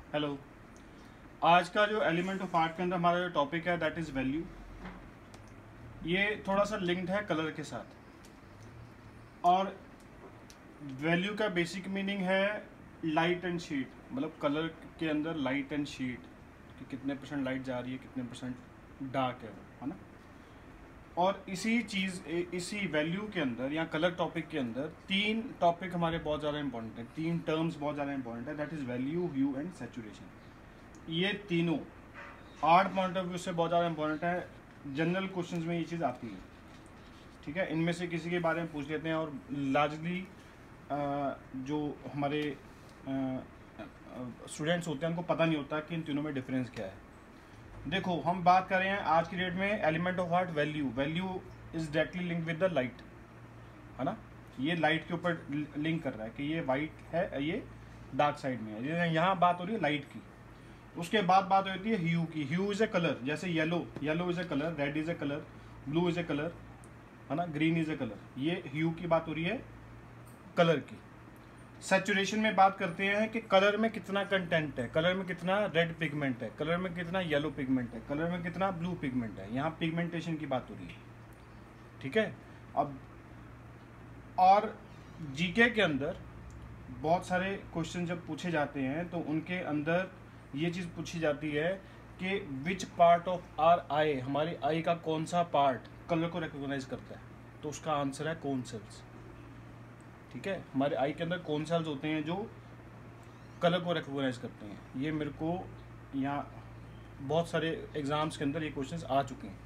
Hello. आज का जो एलिमेंट ऑफ आर्ट के अंदर हमारा जो टॉपिक है दैट इज़ वैल्यू। ये थोड़ा सा लिंक्ड है कलर के साथ। और वैल्यू का बेसिक मीनिंग है लाइट एंड शीट, मतलब कलर के अंदर लाइट एंड शीट कि कितने परसेंट लाइट जा रही है, कितने परसेंट डार्क है ना। और इसी वैल्यू के अंदर या कलर टॉपिक के अंदर तीन टॉपिक हमारे बहुत ज़्यादा इंपॉर्टेंट है, तीन टर्म्स बहुत ज़्यादा इंपॉर्टेंट है, that is value, hue and saturation. ये तीनों आर्ट पॉइंट ऑफ व्यू से बहुत ज़्यादा इंपॉर्टेंट है। जनरल क्वेश्चंस में ये चीज़ आती है, ठीक है। इनमें से किसी के बारे में पूछ लेते हैं। और लार्जली जो हमारे स्टूडेंट्स होते हैं उनको पता नहीं होता कि इन तीनों में डिफरेंस क्या है। देखो, हम बात कर रहे हैं आज की डेट में element of art value. Value is directly link with the light, है ना। ये लाइट के ऊपर लिंक कर रहा है कि ये वाइट है, ये डार्क साइड में है। यहाँ बात हो रही है लाइट की। उसके बाद बात होती है ह्यू की। ह्यू इज ए कलर, जैसे yellow is a colour, red is a colour, blue is a colour, है ना, ग्रीन इज ए कलर। ये ह्यू की बात हो रही है कलर की। सैचुरेशन में बात करते हैं कि कलर में कितना कंटेंट है, कलर में कितना रेड पिगमेंट है, कलर में कितना येलो पिगमेंट है, कलर में कितना ब्लू पिगमेंट है। यहाँ पिगमेंटेशन की बात हो रही है, ठीक है। अब और जीके के अंदर बहुत सारे क्वेश्चन जब पूछे जाते हैं तो उनके अंदर ये चीज़ पूछी जाती है कि which part of our eye, हमारी आई का कौन सा पार्ट कलर को रिकॉग्नाइज करता है। तो उसका आंसर है कोन सेल्स, ठीक है। हमारे आई के अंदर कोन सेल्स होते हैं जो कलर को रिकॉग्नाइज करते हैं। ये मेरे को यहाँ बहुत सारे एग्जाम्स के अंदर ये क्वेश्चंस आ चुके हैं।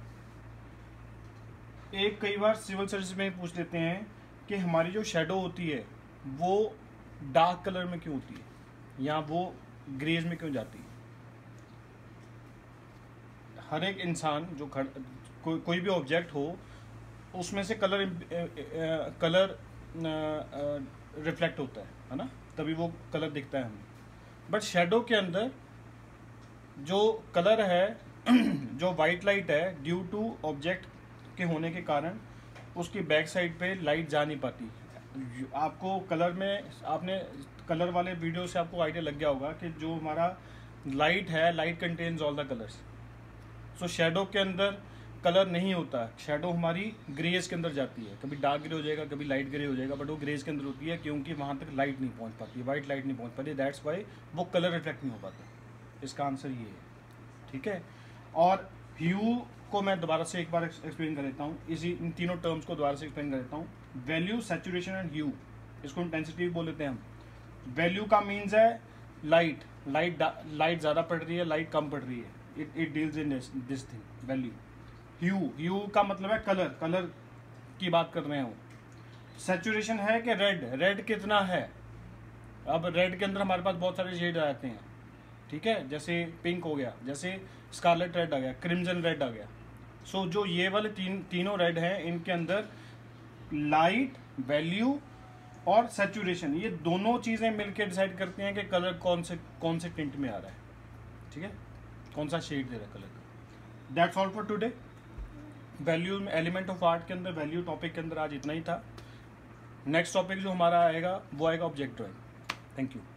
एक कई बार सिविल सर्विस में पूछ लेते हैं कि हमारी जो शेडो होती है वो डार्क कलर में क्यों होती है या वो ग्रेज में क्यों जाती है। हर एक इंसान जो कोई भी ऑब्जेक्ट हो उसमें से कलर रिफ्लेक्ट होता है ना, तभी वो कलर दिखता है हमें। बट शेडो के अंदर जो कलर है जो वाइट लाइट है, ड्यू टू ऑब्जेक्ट के होने के कारण उसकी बैक साइड पे लाइट जा नहीं पाती। आपको कलर में, आपने कलर वाले वीडियो से आपको आइडिया लग गया होगा कि जो हमारा लाइट है, light contains all the colours. So shadow के अंदर कलर नहीं होता, शेडो हमारी ग्रेज के अंदर जाती है। कभी डार्क ग्रे हो जाएगा, कभी लाइट ग्रे हो जाएगा, बट वो ग्रेज के अंदर होती है क्योंकि वहाँ तक लाइट नहीं पहुँच पाती, वाइट लाइट नहीं पहुँच पाती। दैट्स वाई वो कलर रिफ्लेक्ट नहीं हो पाता। इसका आंसर ये है, ठीक है। और ह्यू को मैं दोबारा से एक बार एक्सप्लेन कर देता हूँ, इन तीनों टर्म्स को दोबारा से एक्सप्लेन कर देता हूँ। वैल्यू, सैचुरेशन एंड ह्यू, इसको इंटेंसिटी बोल लेते हैं हम। वैल्यू का मीन्स है लाइट ज़्यादा पड़ रही है, लाइट कम पड़ रही है, it deals in this thing value. Hue का मतलब है कलर की बात कर रहे हो। सैचुरेशन है कि रेड कितना है। अब रेड के अंदर हमारे पास बहुत सारे शेड आते हैं, ठीक है। जैसे पिंक हो गया, जैसे स्कारलेट रेड आ गया, क्रिम्जन रेड आ गया। सो जो ये वाले तीनों रेड हैं, इनके अंदर लाइट, वैल्यू और सैचुरेशन, ये दोनों चीज़ें मिलकर डिसाइड करती हैं कि कलर कौन से टिंट में आ रहा है, ठीक है, कौन सा शेड दे रहा है कलर का। That's all for today. Value में एलिमेंट ऑफ आर्ट के अंदर वैल्यू टॉपिक के अंदर आज इतना ही था। नेक्स्ट टॉपिक जो हमारा आएगा वो आएगा ऑब्जेक्ट ड्राइंग। Thank you.